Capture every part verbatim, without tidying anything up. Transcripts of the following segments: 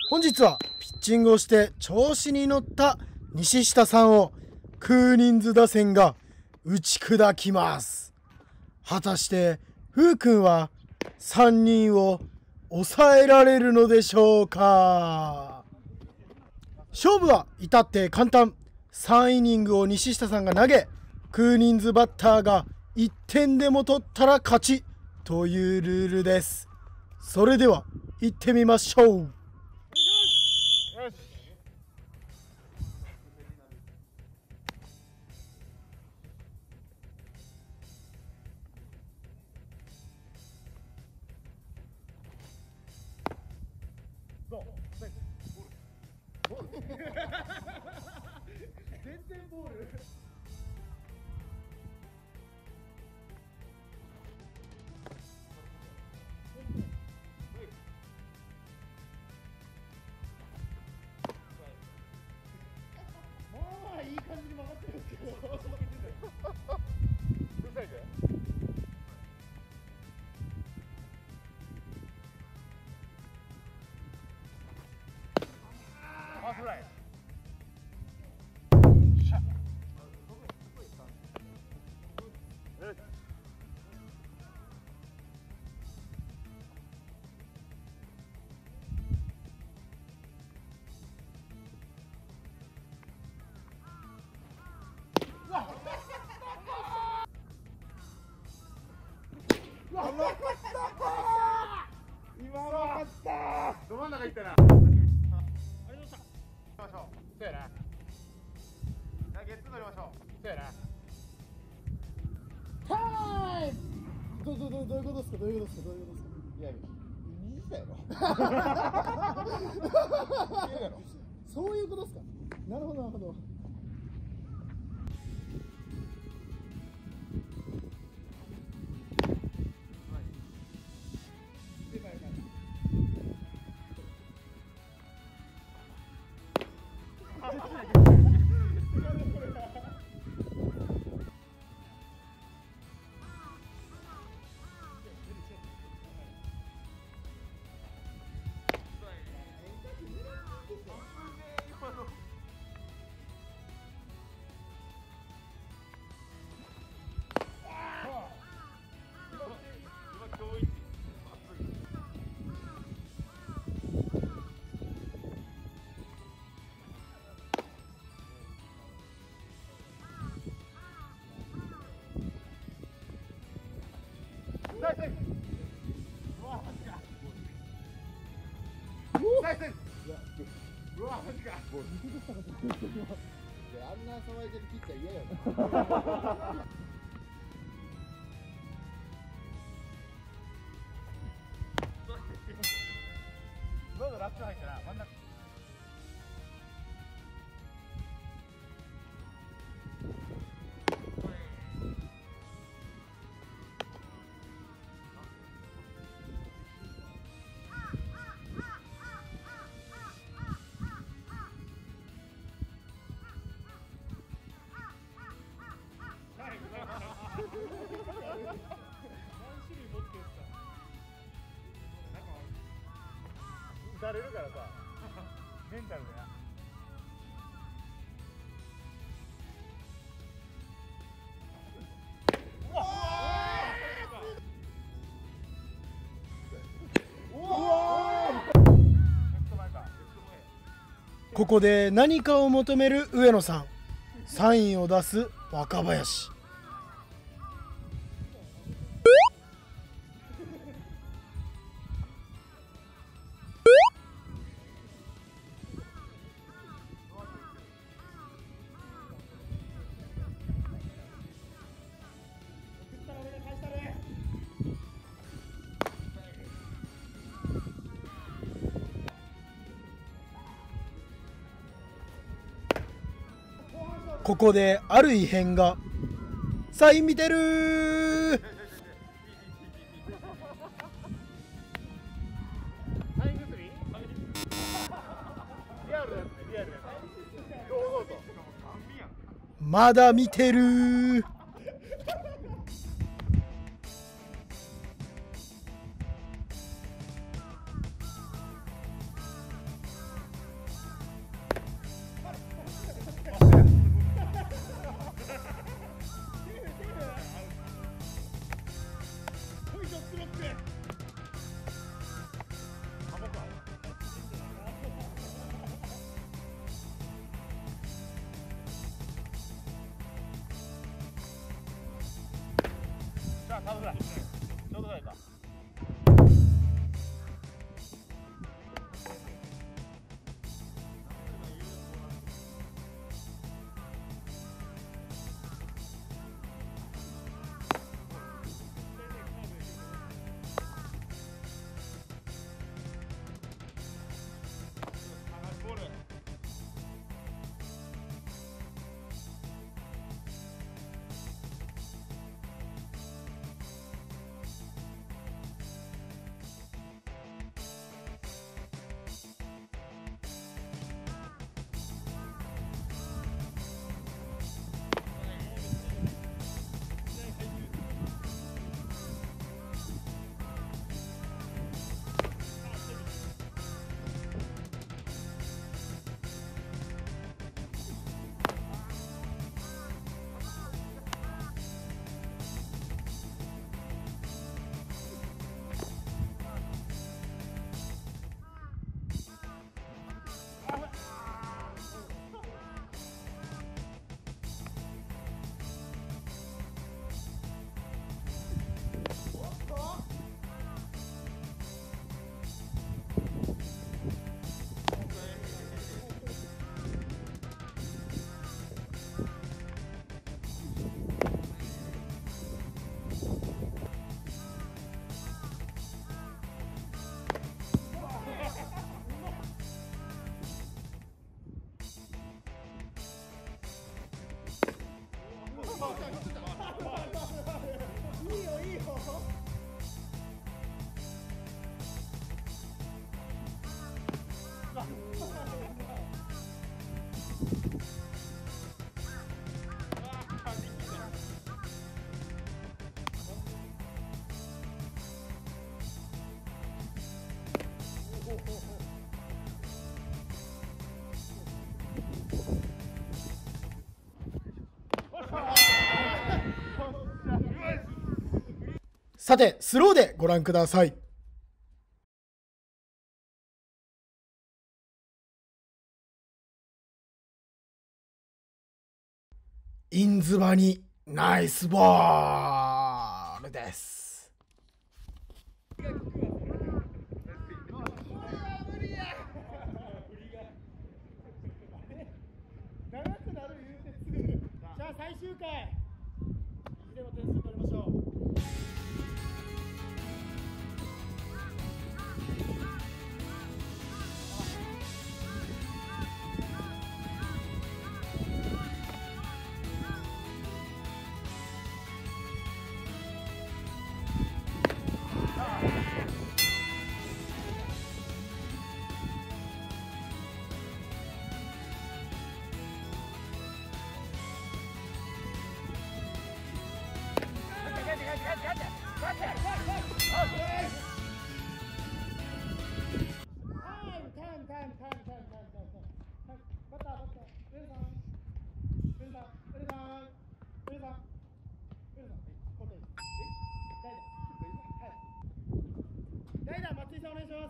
本日はピッチングをして調子に乗った西下さんをクーニンズ打線が打ち砕きます。果たしてふうくんはさんにんを抑えられるのでしょうか。勝負は至って簡単。さんイニングを西下さんが投げ、クーニンズバッターがいってんでも取ったら勝ちというルールです。それでは行ってみましょう。 全然ボール。まあいい感じに曲がってるんですけど。フライ。今のかった。ど真ん中行ったな。ありがとうございました。そうやな。ゲッツー取りましょう。そうやな。 タイム。どどどどういうことですか。どういうことですか。どういうことですか。 いや、右だよ。 そういうことですか。なるほどなるほど。 うわ、マジか。あんな騒いでるピッチャー嫌やな。どうぞラップ入ったら真ん中。打たれるからさ、メンタルでな。 ここで何かを求める上野さん。サインを出す若林。ここである異変が。サイン見てるー。まだ見てるー。 ぐらい、ちょうどぐらいか。いいよいいよ。 さてスローでご覧ください。インズバにナイスボールです。 長くなる言うてすぐ。じゃあ最終回。いずれも点数取りましょう。代打松井さんお願いします。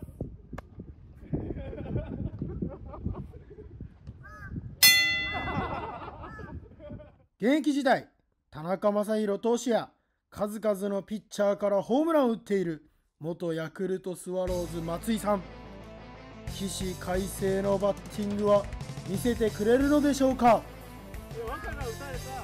現役時代、田中将大投手や数々のピッチャーからホームランを打っている元ヤクルトスワローズ松井さん、起死回生のバッティングは見せてくれるのでしょうか。 若が打たれた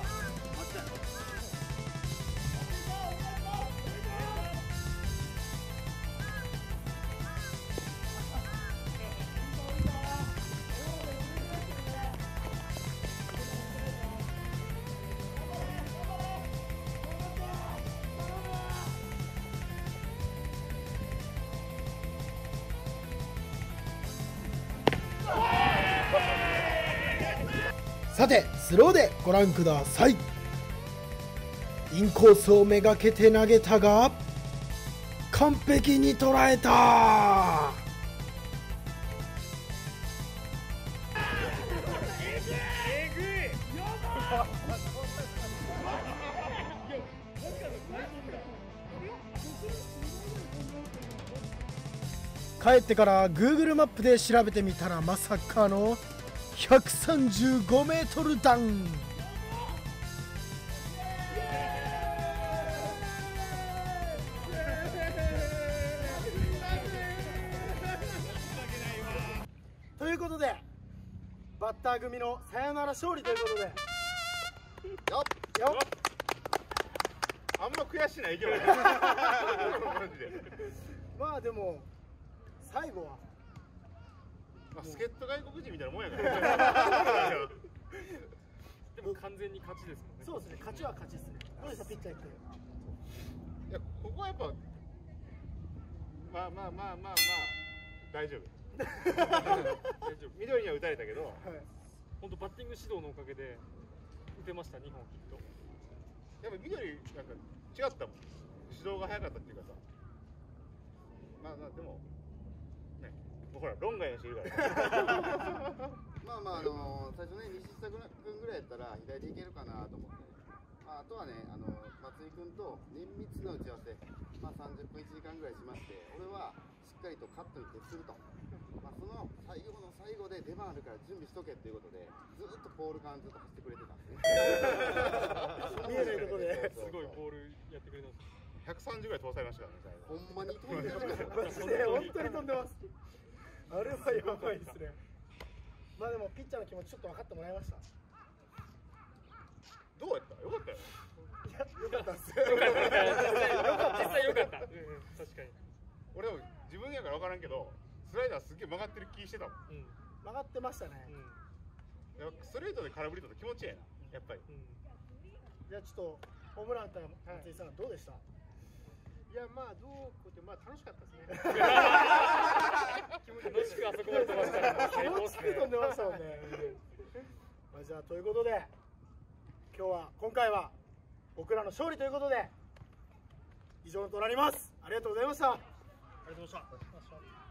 さてスローでご覧ください。インコースをめがけて投げたが完璧に捉えた。帰ってからグーグルマップで調べてみたらまさかのひゃくさんじゅうごメートル弾。 ということでバッター組のサヨナラ勝利ということで、 よっよっあんま悔しないけどねマジで。 まあでも最後はまあ、助っ人外国人みたいなもんやからでも完全に勝ちですもんね。 そうですね、勝ちは勝ちですね。どうでしたピッチャー行って。 いやここはやっぱまあまあまあまあまあ大丈夫大丈夫。緑には打たれたけど、はい、 本当バッティング指導のおかげで打てました。にほんヒット。 やっぱ緑なんか違ったもん、指導が早かったっていうかさ。まあまあでもね、もうほら論外の人いるからまあまああのー、最初ね西下君ぐらいやったら左でいけるかなと思って、まあ、あとはねあの松井君と綿密な打ち合わせ、まあ、さんじゅっぷんいちじかんぐらいしまして、俺はしっかりとカットに徹すると、まあ、その最後の最後で出番あるから準備しとけっていうことでずっとポール間ずっと走ってくれてたんですね見えないとこですごいボールやってくれたんです。 ひゃくさんじゅうぐらい飛ばされましたからね。 ほんまに飛んでましたよマジで本当に飛んでます。あれはやばいですね。まあでもピッチャーの気持ちちょっと分かってもらいました。 どうやった？よかったよ。 いや、よかったっす。 よかった実際よかった、うん、確かに。 俺も自分やから分からんけどスライダーすっげえ曲がってる気してたもん、 うん、 曲がってましたね、 うん、やっぱストレートで空振りと気持ちいいなやっぱり、うん、 じゃあちょっとホームランから松井さん、はい、どうでした？ いやまあどうこうってまあ楽しかったですね楽しくあそこまで飛ばしたら最高楽しく飛んでましたもんねまあじゃあということで今日は今回は僕らの勝利ということで以上となります。ありがとうございました。 ありがとうございました。